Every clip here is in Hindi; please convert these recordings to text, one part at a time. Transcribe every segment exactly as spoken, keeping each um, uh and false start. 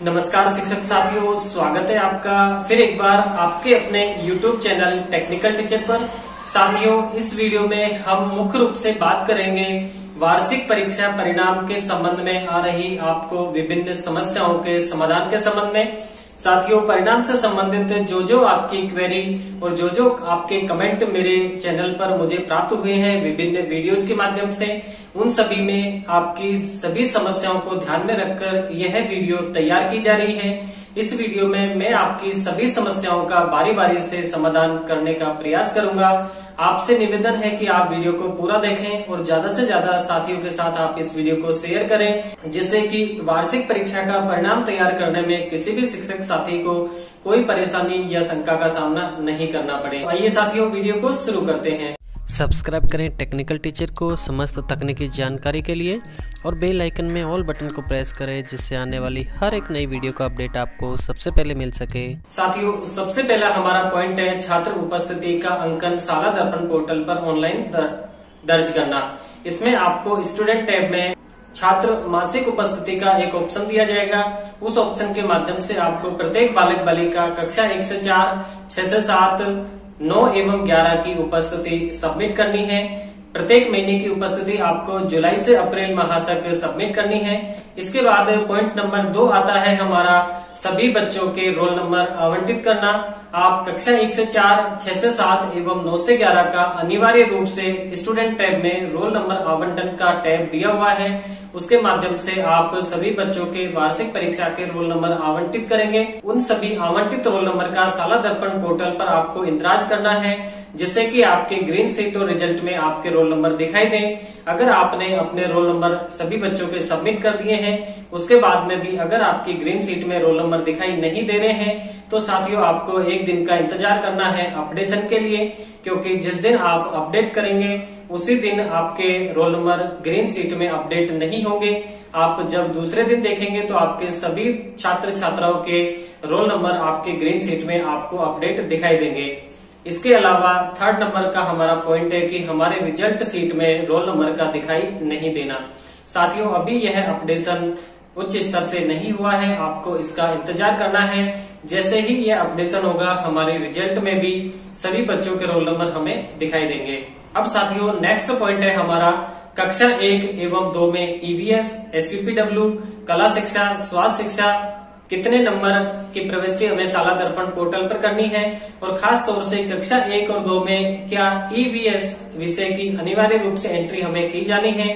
नमस्कार शिक्षक साथियों, स्वागत है आपका फिर एक बार आपके अपने यूट्यूब चैनल टेक्निकल टीचर पर। साथियों, इस वीडियो में हम मुख्य रूप से बात करेंगे वार्षिक परीक्षा परिणाम के संबंध में आ रही आपको विभिन्न समस्याओं के समाधान के संबंध में। साथियों, परिणाम से संबंधित जो जो आपकी क्वेरी और जो जो आपके कमेंट मेरे चैनल पर मुझे प्राप्त हुए हैं विभिन्न वीडियोज के माध्यम से, उन सभी में आपकी सभी समस्याओं को ध्यान में रखकर यह वीडियो तैयार की जा रही है। इस वीडियो में मैं आपकी सभी समस्याओं का बारी बारी से समाधान करने का प्रयास करूंगा। आपसे निवेदन है कि आप वीडियो को पूरा देखें और ज्यादा से ज्यादा साथियों के साथ आप इस वीडियो को शेयर करें, जिससे कि वार्षिक परीक्षा का परिणाम तैयार करने में किसी भी शिक्षक साथी को कोई परेशानी या शंका का सामना नहीं करना पड़े। आइए साथियों, वीडियो को शुरू करते हैं। सब्सक्राइब करें टेक्निकल टीचर को समस्त तकनीकी जानकारी के लिए और बेल आइकन में ऑल बटन को प्रेस करें, जिससे आने वाली हर एक नई वीडियो का अपडेट आपको सबसे पहले मिल सके। साथियों, सबसे पहला हमारा पॉइंट है छात्र उपस्थिति का अंकन शाला दर्पण पोर्टल पर ऑनलाइन दर, दर्ज करना। इसमें आपको स्टूडेंट टैब में छात्र मासिक उपस्थिति का एक ऑप्शन दिया जाएगा। उस ऑप्शन के माध्यम से आपको प्रत्येक बालक बालिका कक्षा एक से चार, छह से सात, नौ एवं ग्यारह की उपस्थिति सबमिट करनी है। प्रत्येक महीने की उपस्थिति आपको जुलाई से अप्रैल माह तक सबमिट करनी है। इसके बाद पॉइंट नंबर दो आता है हमारा सभी बच्चों के रोल नंबर आवंटित करना। आप कक्षा एक से चार, छह से सात एवं नौ से ग्यारह का अनिवार्य रूप से स्टूडेंट टैब में रोल नंबर आवंटन का टैब दिया हुआ है। उसके माध्यम से आप सभी बच्चों के वार्षिक परीक्षा के रोल नंबर आवंटित करेंगे। उन सभी आवंटित रोल नंबर का शाला दर्पण पोर्टल पर आपको इंतराज करना है, जिससे कि आपके ग्रीन शीट और रिजल्ट में आपके रोल नंबर दिखाई दें। अगर आपने अपने रोल नंबर सभी बच्चों के सबमिट कर दिए हैं, उसके बाद में भी अगर आपकी ग्रीन शीट में रोल नंबर दिखाई नहीं दे रहे हैं, तो साथियों आपको एक दिन का इंतजार करना है अपडेशन के लिए, क्योंकि जिस दिन आप अपडेट करेंगे उसी दिन आपके रोल नंबर ग्रीन शीट में अपडेट नहीं होंगे। आप जब दूसरे दिन देखेंगे तो आपके सभी छात्र छात्राओं के रोल नंबर आपके ग्रीन शीट में आपको अपडेट दिखाई देंगे। इसके अलावा थर्ड नंबर का हमारा पॉइंट है कि हमारे रिजल्ट शीट में रोल नंबर का दिखाई नहीं देना। साथियों, अभी यह अपडेशन उच्च स्तर से नहीं हुआ है, आपको इसका इंतजार करना है। जैसे ही यह अपडेशन होगा, हमारे रिजल्ट में भी सभी बच्चों के रोल नंबर हमें दिखाई देंगे। अब साथियों, नेक्स्ट पॉइंट है हमारा कक्षा एक एवं दो में ईवीएस, एसयूपीडब्ल्यू, कला शिक्षा, स्वास्थ्य शिक्षा कितने नंबर की प्रविष्टि हमें शाला दर्पण पोर्टल पर करनी है, और खास तौर से कक्षा एक और दो में क्या ईवीएस विषय की अनिवार्य रूप से एंट्री हमें की जानी है।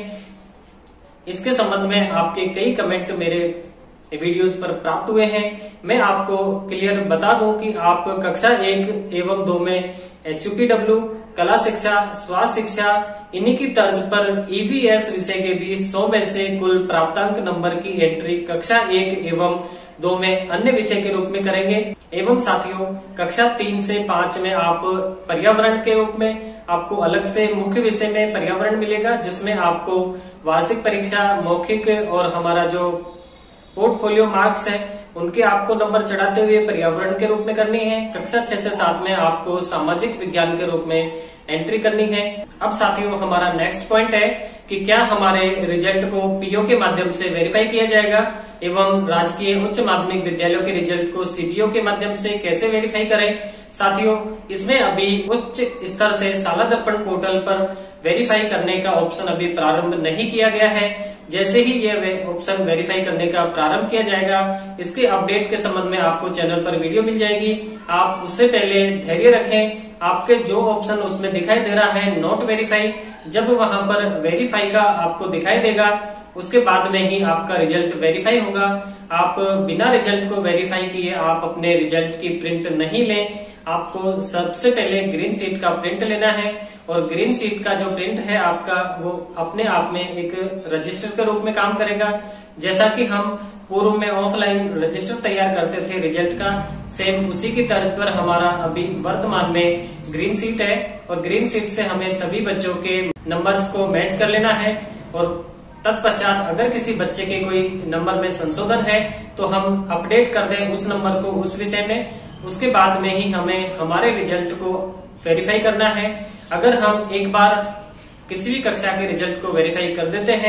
इसके संबंध में आपके कई कमेंट मेरे वीडियोस पर प्राप्त हुए हैं। मैं आपको क्लियर बता दूं कि आप कक्षा एक एवं दो में एचयूपीडब्ल्यू, कला शिक्षा, स्वास्थ्य शिक्षा इन्हीं की तर्ज पर ईवीएस विषय के भी सौ में से कुल प्राप्तांक नंबर की एंट्री कक्षा एक एवं दो में अन्य विषय के रूप में करेंगे। एवं साथियों, कक्षा तीन से पांच में आप पर्यावरण के रूप में आपको अलग से मुख्य विषय में पर्यावरण मिलेगा, जिसमें आपको वार्षिक परीक्षा, मौखिक और हमारा जो पोर्टफोलियो मार्क्स है उनके आपको नंबर चढ़ाते हुए पर्यावरण के रूप में करनी है। कक्षा छह से सात में आपको सामाजिक विज्ञान के रूप में एंट्री करनी है। अब साथियों, हमारा नेक्स्ट पॉइंट है कि क्या हमारे रिजल्ट को पीओ के माध्यम से वेरीफाई किया जाएगा एवं राजकीय उच्च माध्यमिक विद्यालयों के रिजल्ट को सीबीओ के माध्यम से कैसे वेरीफाई करें। साथियों, इसमें अभी उच्च स्तर से शाला दर्पण पोर्टल पर वेरीफाई करने का ऑप्शन अभी प्रारंभ नहीं किया गया है। जैसे ही यह ऑप्शन वेरीफाई करने का प्रारंभ किया जाएगा, इसके अपडेट के संबंध में आपको चैनल पर वीडियो मिल जाएगी। आप उससे पहले धैर्य रखें। आपके जो ऑप्शन उसमें दिखाई दे रहा है नॉट वेरीफाई, जब वहां पर वेरीफाई का आपको दिखाई देगा, उसके बाद में ही आपका रिजल्ट वेरीफाई होगा। आप बिना रिजल्ट को वेरीफाई किए आप अपने रिजल्ट की प्रिंट नहीं लें। आपको सबसे पहले ग्रीन शीट का प्रिंट लेना है, और ग्रीन शीट का जो प्रिंट है आपका, वो अपने आप में एक रजिस्टर के रूप में काम करेगा। जैसा कि हम पूर्व में ऑफलाइन रजिस्टर तैयार करते थे रिजल्ट का, सेम उसी की तर्ज पर हमारा अभी वर्तमान में ग्रीन शीट है, और ग्रीन शीट से हमें सभी बच्चों के नंबर्स को मैच कर लेना है। और तत्पश्चात अगर किसी बच्चे के कोई नंबर में संशोधन है तो हम अपडेट कर दें उस नंबर को उस विषय में। उसके बाद में ही हमें हमारे रिजल्ट को वेरीफाई करना है। अगर हम एक बार किसी भी कक्षा के रिजल्ट को वेरीफाई कर देते हैं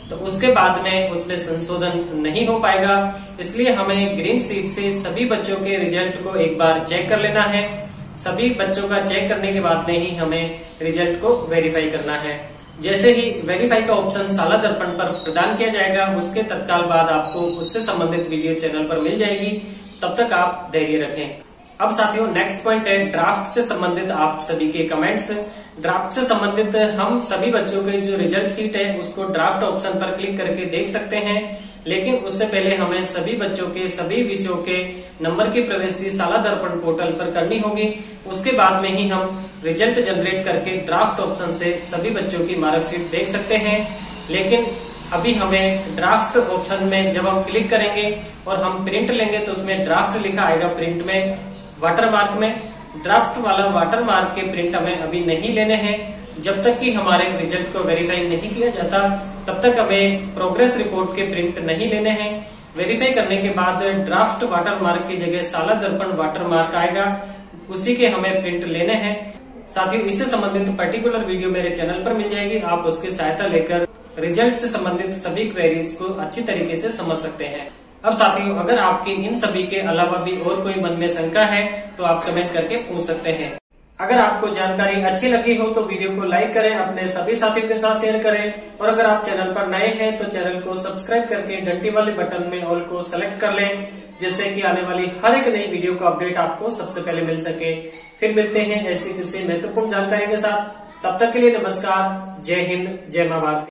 तो उसके बाद में उसमें संशोधन नहीं हो पाएगा। इसलिए हमें ग्रीन शीट से सभी बच्चों के रिजल्ट को एक बार चेक कर लेना है। सभी बच्चों का चेक करने के बाद में ही हमें रिजल्ट को वेरीफाई करना है। जैसे ही वेरीफाई का ऑप्शन शाला दर्पण पर प्रदान किया जाएगा, उसके तत्काल बाद आपको उससे संबंधित वीडियो चैनल पर मिल जाएगी। तब तक आप धैर्य रखें। अब साथियों, नेक्स्ट पॉइंट है ड्राफ्ट से संबंधित आप सभी के कमेंट्स। ड्राफ्ट से संबंधित हम सभी बच्चों के जो रिजल्ट शीट है उसको ड्राफ्ट ऑप्शन पर क्लिक करके देख सकते हैं, लेकिन उससे पहले हमें सभी बच्चों के सभी विषयों के नंबर की प्रविष्टि शाला दर्पण पोर्टल पर करनी होगी। उसके बाद में ही हम रिजल्ट जनरेट करके ड्राफ्ट ऑप्शन से सभी बच्चों की मार्कशीट देख सकते हैं। लेकिन अभी हमें ड्राफ्ट ऑप्शन में जब हम क्लिक करेंगे और हम प्रिंट लेंगे तो उसमें ड्राफ्ट लिखा आएगा प्रिंट में, वाटर मार्क में। ड्राफ्ट वाला वाटर मार्क के प्रिंट हमें अभी नहीं लेने हैं। जब तक कि हमारे रिजल्ट को वेरीफाई नहीं किया जाता तब तक हमें प्रोग्रेस रिपोर्ट के प्रिंट नहीं लेने हैं। वेरीफाई करने के बाद ड्राफ्ट वाटर मार्क की जगह शाला दर्पण वाटर मार्क आएगा, उसी के हमें प्रिंट लेने हैं। साथियों, इससे संबंधित पर्टिकुलर वीडियो मेरे चैनल पर मिल जाएगी। आप उसकी सहायता लेकर रिजल्ट से संबंधित सभी क्वेरीज को अच्छी तरीके से समझ सकते हैं। अब साथियों, अगर आपकी इन सभी के अलावा भी और कोई मन में शंका है तो आप कमेंट करके पूछ सकते हैं। अगर आपको जानकारी अच्छी लगी हो तो वीडियो को लाइक करें, अपने सभी साथियों के साथ शेयर करें, और अगर आप चैनल पर नए हैं तो चैनल को सब्सक्राइब करके घंटी वाले बटन में ऑल को सेलेक्ट कर लें, जिससे कि आने वाली हर एक नई वीडियो का अपडेट आपको सबसे पहले मिल सके। फिर मिलते हैं ऐसी किसी महत्वपूर्ण जानकारी के साथ। तब तक के लिए नमस्कार, जय हिंद, जय मां भारती।